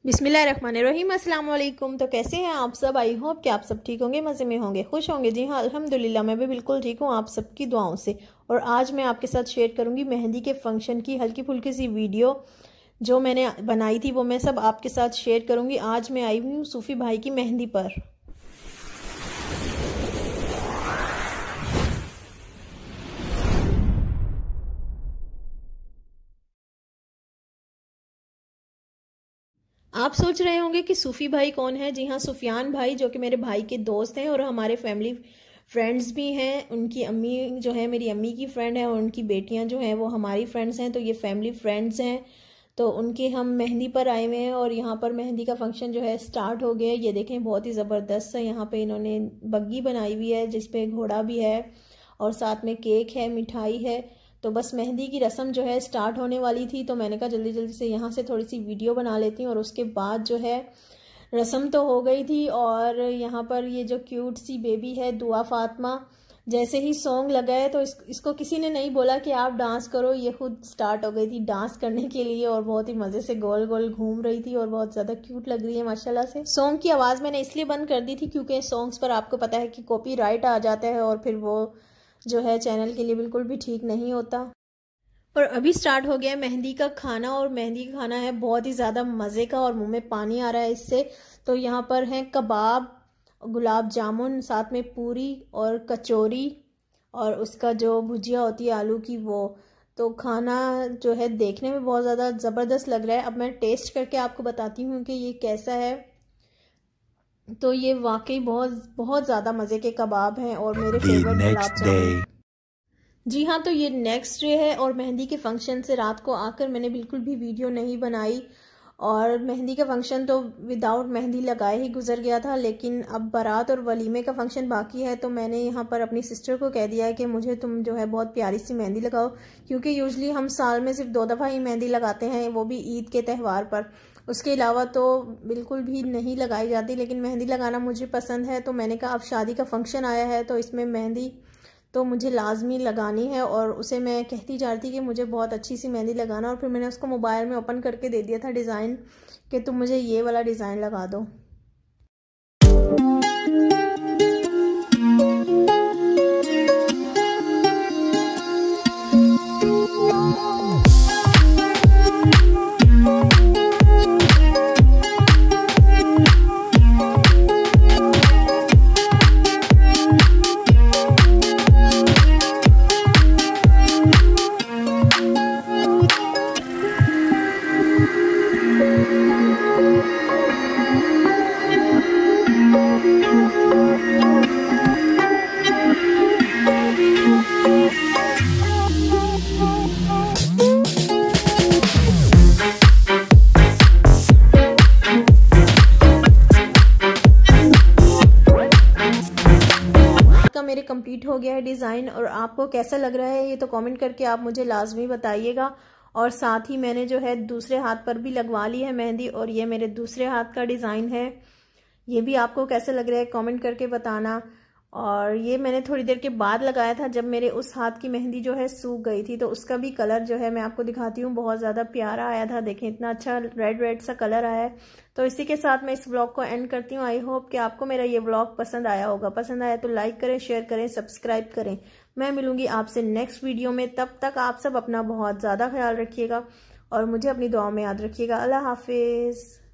बिस्मिल्लाहिर्रहमानिर्रहीम, अस्सलाम वालेकुम। तो कैसे हैं आप सब? आई होप कि आप सब ठीक होंगे, मज़े में होंगे, खुश होंगे। जी हाँ, अल्हम्दुलिल्लाह मैं भी बिल्कुल ठीक हूँ आप सबकी दुआओं से। और आज मैं आपके साथ शेयर करूँगी मेहंदी के फंक्शन की हल्की फुल्की सी वीडियो जो मैंने बनाई थी, वो मैं सब आपके साथ शेयर करूँगी। आज मैं आई हुई हूँ सूफ़ी भाई की मेहंदी पर। आप सोच रहे होंगे कि सूफ़ी भाई कौन है? जी हाँ, सुफियान भाई, जो कि मेरे भाई के दोस्त हैं और हमारे फैमिली फ्रेंड्स भी हैं। उनकी अम्मी जो है मेरी अम्मी की फ्रेंड है और उनकी बेटियां जो हैं वो हमारी फ्रेंड्स हैं। तो ये फैमिली फ्रेंड्स हैं। तो उनके हम मेहंदी पर आए हुए हैं और यहाँ पर मेहंदी का फंक्शन जो है स्टार्ट हो गया है। ये देखें, बहुत ही ज़बरदस्त है। यहाँ पे इन्होंने बग्गी बनाई हुई है जिसपे घोड़ा भी है और साथ में केक है, मिठाई है। तो बस मेहंदी की रस्म जो है स्टार्ट होने वाली थी, तो मैंने कहा जल्दी जल्दी से यहाँ से थोड़ी सी वीडियो बना लेती हूँ। और उसके बाद जो है रस्म तो हो गई थी। और यहाँ पर ये जो क्यूट सी बेबी है दुआ फातिमा, जैसे ही सॉन्ग लगा है तो इसको किसी ने नहीं बोला कि आप डांस करो, ये खुद स्टार्ट हो गई थी डांस करने के लिए और बहुत ही मज़े से गोल गोल घूम रही थी और बहुत ज़्यादा क्यूट लग रही है माशाल्लाह से। सॉन्ग की आवाज़ मैंने इसलिए बंद कर दी थी क्योंकि सॉन्ग्स पर आपको पता है कि कॉपीराइट आ जाता है और फिर वो जो है चैनल के लिए बिल्कुल भी ठीक नहीं होता। और अभी स्टार्ट हो गया है मेहंदी का खाना और मेहंदी का खाना है बहुत ही ज़्यादा मज़े का और मुंह में पानी आ रहा है इससे। तो यहाँ पर हैं कबाब, गुलाब जामुन, साथ में पूरी और कचौरी और उसका जो भुजिया होती है आलू की वो। तो खाना जो है देखने में बहुत ज़्यादा ज़बरदस्त लग रहा है। अब मैं टेस्ट करके आपको बताती हूँ कि ये कैसा है। तो ये वाकई बहुत बहुत ज़्यादा मज़े के कबाब हैं और मेरे फेवरेट गुलाब जामुन। जी हाँ, तो ये नेक्स्ट डे है और मेहंदी के फंक्शन से रात को आकर मैंने बिल्कुल भी वीडियो नहीं बनाई और मेहंदी का फंक्शन तो विदाउट मेहंदी लगाए ही गुजर गया था। लेकिन अब बारात और वलीमे का फंक्शन बाकी है, तो मैंने यहाँ पर अपनी सिस्टर को कह दिया है कि मुझे तुम जो है बहुत प्यारी सी मेहंदी लगाओ, क्योंकि यूजली हम साल में सिर्फ 2 दफ़ा ही मेहंदी लगाते हैं, वो भी ईद के त्यौहार पर। उसके अलावा तो बिल्कुल भी नहीं लगाई जाती। लेकिन मेहंदी लगाना मुझे पसंद है, तो मैंने कहा अब शादी का फंक्शन आया है तो इसमें मेहंदी तो मुझे लाजमी लगानी है। और उसे मैं कहती जा रही थी कि मुझे बहुत अच्छी सी मेहंदी लगाना, और फिर मैंने उसको मोबाइल में ओपन करके दे दिया था डिज़ाइन कि तुम मुझे ये वाला डिज़ाइन लगा दो। मेरे कंप्लीट हो गया है डिज़ाइन और आपको कैसा लग रहा है ये तो कमेंट करके आप मुझे लाजमी बताइएगा। और साथ ही मैंने जो है दूसरे हाथ पर भी लगवा ली है मेहंदी और ये मेरे दूसरे हाथ का डिज़ाइन है। ये भी आपको कैसा लग रहा है कमेंट करके बताना। और ये मैंने थोड़ी देर के बाद लगाया था जब मेरे उस हाथ की मेहंदी जो है सूख गई थी, तो उसका भी कलर जो है मैं आपको दिखाती हूँ, बहुत ज़्यादा प्यारा आया था। देखें इतना अच्छा रेड रेड सा कलर आया है। तो इसी के साथ मैं इस व्लॉग को एंड करती हूँ। आई होप कि आपको मेरा ये व्लॉग पसंद आया होगा। पसंद आया तो लाइक करें, शेयर करें, सब्सक्राइब करें। मैं मिलूंगी आपसे नेक्स्ट वीडियो में। तब तक आप सब अपना बहुत ज़्यादा ख्याल रखिएगा और मुझे अपनी दुआओं में याद रखिएगा। अल्लाह हाफिज़।